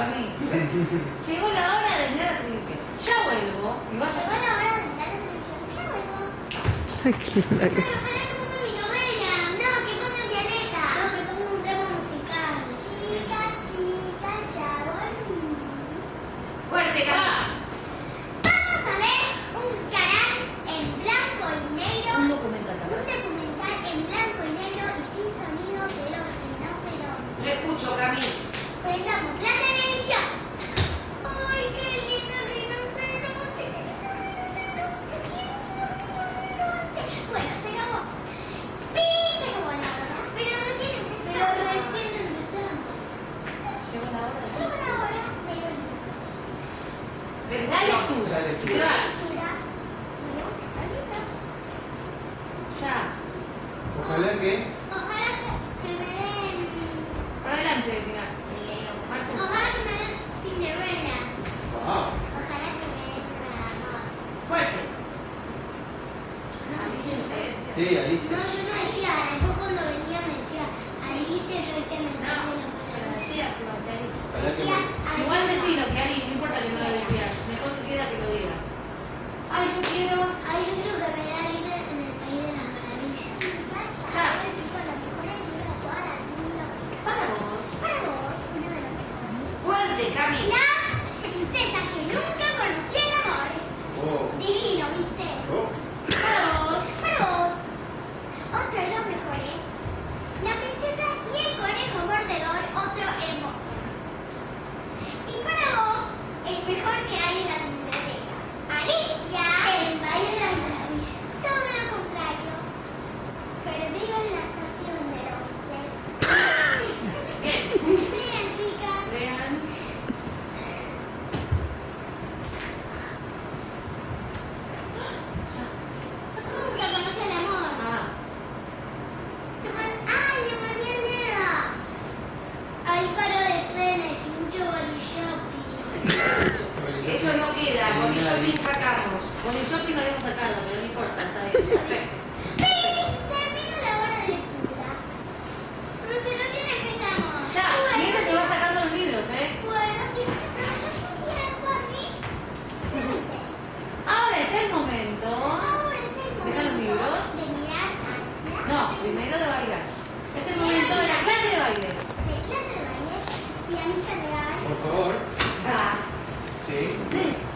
Cami. Llegó la hora de mirar la televisión. Ya vuelvo. Y vaya. Llegó la hora de mirar la televisión. Ya vuelvo. Ay, qué linda que... Pero ojalá que ponga mi novela. No, que ponga Violeta. No, que ponga un tema musical. Chica, chica, ya volví. Fuerte, Cami. Vamos a ver un canal en blanco y negro. Un documental. Un documental en blanco y negro y sin sonido de los rinocerontes. No escucho, Cami. Prendamos la televisión. ¡Ay, qué lindo el rinoceronte! Bueno, se acabó. ¡Pin! Se acabó la hora. Pero no tiene que empezar. Pero recién empezamos. Llegó la hora. Llegó la hora de los libros. La lectura. La lectura. ¿Qué vas? Lectura. Vamos a buscar libros. Ya. Ojalá que... Ojalá que me den... Para adelante, final. Marco. Ojalá que me den Cinderella. Wow. Ojalá que me den una... Fuerte. No, sí. Sí, Alicia. No, yo no decía, después cuando venía me decía Alicia, yo decía me No, pero decía, Sebastián. Ojalá que me... Igual decilo, que Ari, no importa que no lo decías. Mejor te queda que lo digas. Ay, yo quiero. Ay, yo creo que me da Alicia en el País de las Maravillas. Ya. Los mejores libros de toda la vida. Para vos. Para vos, uno de los mejores. Fuerte, Cami. La princesa que nunca conocía el amor. Oh. Divino, ¿viste? Oh. Para vos. Para vos, otro de los mejores. La princesa y el conejo mordedor, otro hermoso. Y para vos, el mejor que hay en la biblioteca. Alicia, el País de las Maravillas. Todo lo contrario. Perdido en la estación del 11. Bien. Lean, chicas. Vean. Nunca conocí el amor. Ah. ¡Ay, le volví el dedo! Hay paro de trenes y mucho body shopping. Eso no queda. Con el shopping sacamos. Con el shopping lo habíamos sacado, pero no importa, está bien. Perfecto. ¡Pin! Termino la hora de lectura. Pero si recién empezamos. Ya, Bueno, mientras se va sacando los libros, ¿eh? Bueno, si no se aprovecha su tiempo a mí. Antes. Ahora es el momento. Ahora es el momento ¿Dejan los libros? de mirar a No, primero de bailar. Es el momento de la clase de baile. de clase de baile, pianista real. Por favor. Ah. Sí.